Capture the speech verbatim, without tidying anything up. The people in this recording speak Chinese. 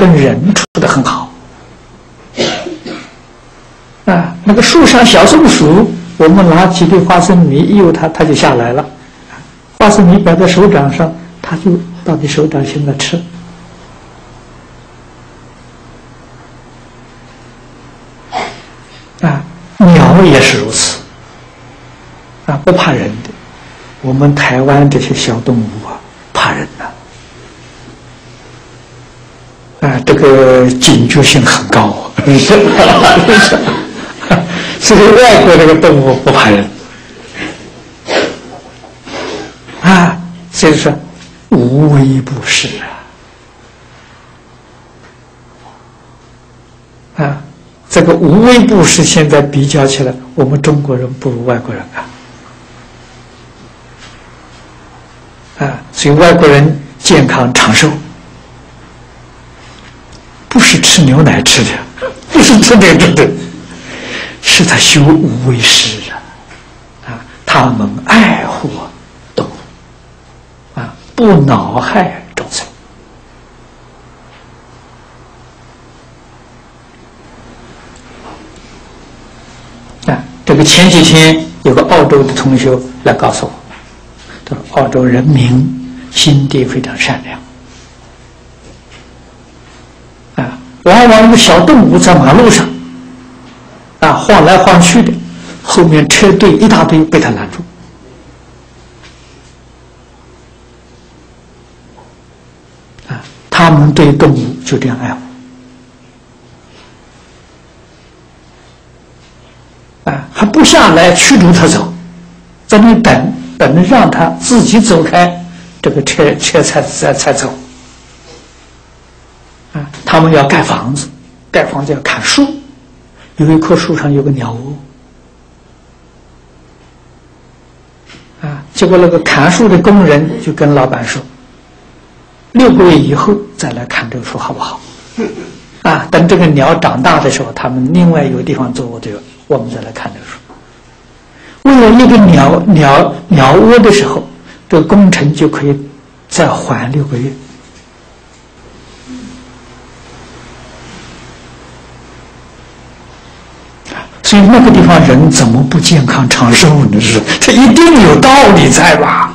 跟人处得很好。啊，那个树上小松鼠，我们拿几粒花生米一诱它，它就下来了。花生米摆在手掌上，它就到你手掌心来吃。啊，鸟也是如此。啊，不怕人的。我们台湾这些小动物啊，怕人呐。啊，这个警觉性很高。所以外国这个动物不怕人。啊，所以说无微不至啊。啊，这个无微不至现在比较起来，我们中国人不如外国人啊。啊，所以外国人健康长寿，不是吃牛奶吃的，不是吃这个的，是他修无为师啊，啊，他们爱护动物，啊，不恼害众生。啊，这个前几天有个澳洲的同学来告诉我。澳洲人民心地非常善良，啊，往往有小动物在马路上，啊，晃来晃去的，后面车队一大堆被他拦住，啊，他们对动物就这样爱护，啊，还不下来驱逐他走，在那等。等让他自己走开，这个车车才才才走。啊，他们要盖房子，盖房子要砍树，有一棵树上有个鸟窝。啊，结果那个砍树的工人就跟老板说：“六个月以后再来砍这个树好不好？”啊，等这个鸟长大的时候，他们另外有地方做，这个我们再来砍这个树。为了一个鸟鸟鸟窝的时候，这个工程就可以再缓六个月。所以那个地方人怎么不健康长寿呢？是这一定有道理在吧？